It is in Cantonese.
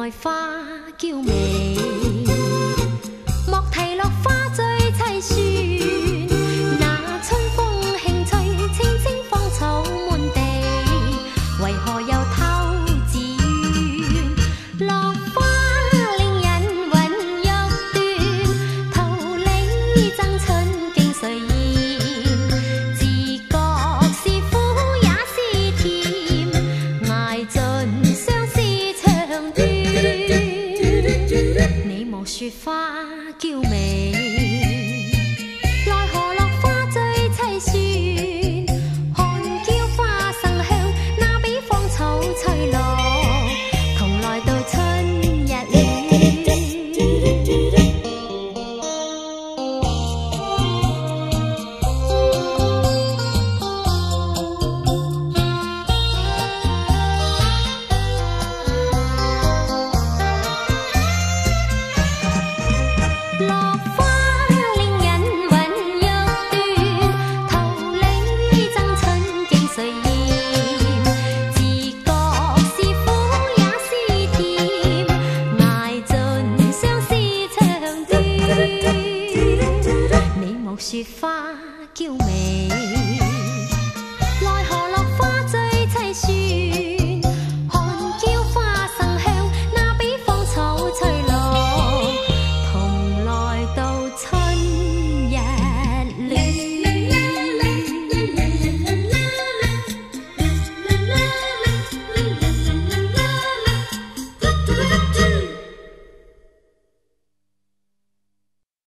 愛花嬌美，莫提落花最凄酸。那春風興吹，青青芳草滿地，為何又偷自怨？落花令人魂欲斷，桃李爭春竟誰厭？自覺是苦也是甜，捱盡相思長短。你莫說花嬌美，奈何落花最凄酸。看嬌花生香，那比芳草翠綠，同來到春日暖。落花令人魂欲斷，桃李爭春竟誰厭？自覺是苦也是甜，捱盡相思長短。你莫說花嬌美。